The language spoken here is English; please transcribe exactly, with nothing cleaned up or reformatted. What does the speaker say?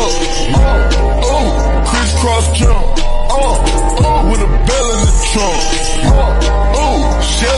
up, uh, uh, crisscross jump, uh, uh, with a bell in the trunk.